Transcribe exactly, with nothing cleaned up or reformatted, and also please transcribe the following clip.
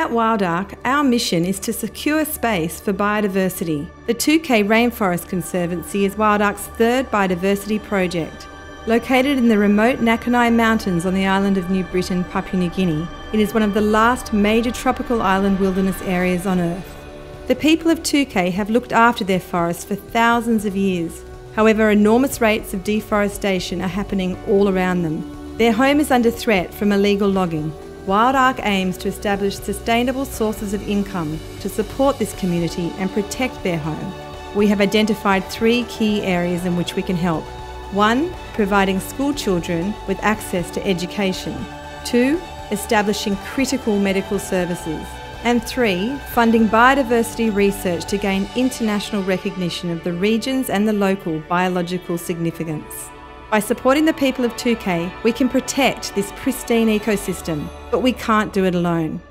At WildArk, our mission is to secure space for biodiversity. The Tuke Rainforest Conservancy is WildArk's third biodiversity project. Located in the remote Nakanai Mountains on the island of New Britain, Papua New Guinea, it is one of the last major tropical island wilderness areas on Earth. The people of Tuke have looked after their forests for thousands of years. However, enormous rates of deforestation are happening all around them. Their home is under threat from illegal logging. WildArk aims to establish sustainable sources of income to support this community and protect their home. We have identified three key areas in which we can help. One, providing school children with access to education. Two, establishing critical medical services. And three, funding biodiversity research to gain international recognition of the regions and the local biological significance. By supporting the people of Tuke, we can protect this pristine ecosystem, but we can't do it alone.